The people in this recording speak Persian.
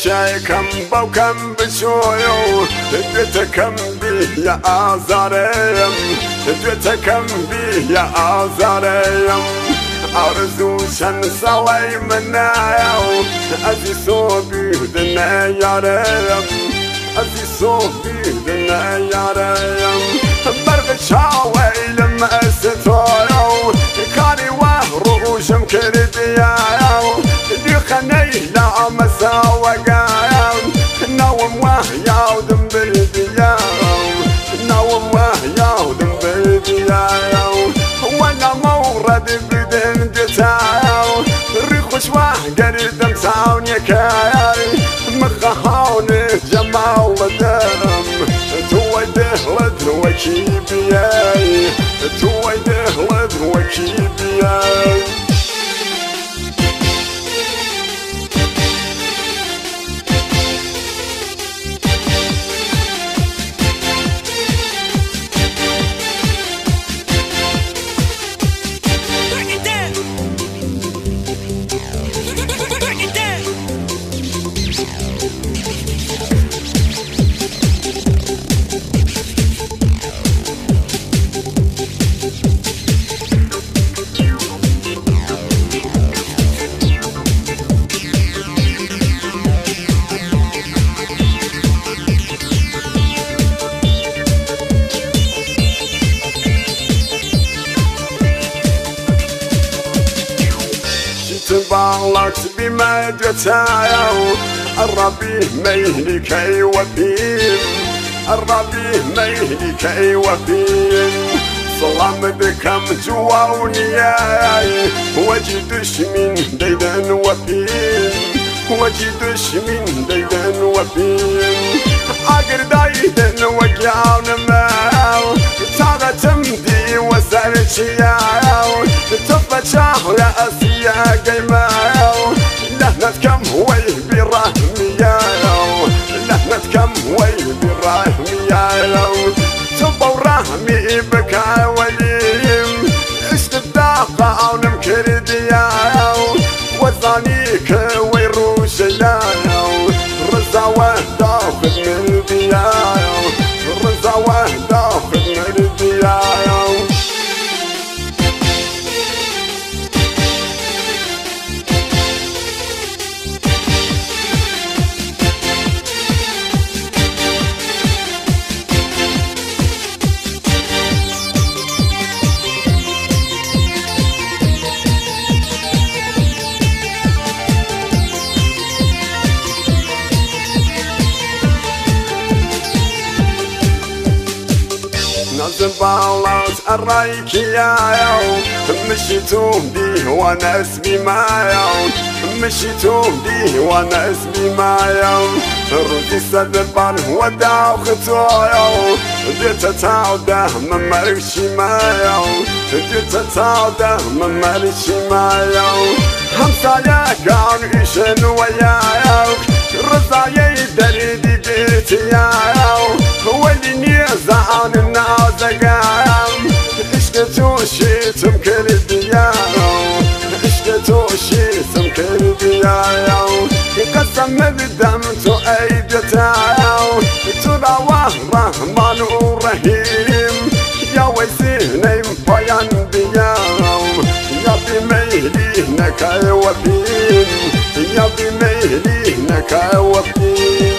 شايكم بوكم بشويو دويتكم بي يا آزاريم دويتكم بي يا آزاريم أرزو شنسوي منايو أزي صوبي دنا ياريم أزي صوبي دنا ياريم برغ شاوي لما ستويو كاري وهروش مكرديايو ديخني لا مساوقايو نوم وهياو دم برديايو نوم وهياو دم برديايو وانا مورد بدن جتايو ريخوش وهقرد مساون يكايو مخهاون جمال دم توي دهلد وكيبياي توي دهلد وكيبياي تبالغت بما جتايو الربي ميهلي كي وفين الربي ميهلي كي وفين صلام بكم جواونياي وجدش من ديدن وفين وجدش من ديدن وفين اقر ديدن وقعون ماو تاغا تمدي وسرشياو تفتشاه رأسيا قيماو لهنتكم وي برحمياو لهنتكم وي برحمياو تبو رحمي بكا وليم اشتداقا ونمكردياو وزانيك ويروشياو رزاوه داخل من دياو رزاوه داخل من دياو زبالات الرايكيايو مشيتون دي وانا اسمي مايو مشيتون دي وانا اسمي مايو ردي سدبان وداو خطويو ديتا تاوده من مرشي مايو ديتا تاوده من مرشي مايو همسايا قاون ايشن ويايو رزايا دريدي بيتيايو ولي نيزعان النازقام اشكتو شيتم كردياو اشكتو شيتم كردياو قسم بدم تو ايدتاو تراوه رحمن ورحيم يا ويسيني مبيان بياو يا بميلي نكا وفين يا بميلي نكا وفين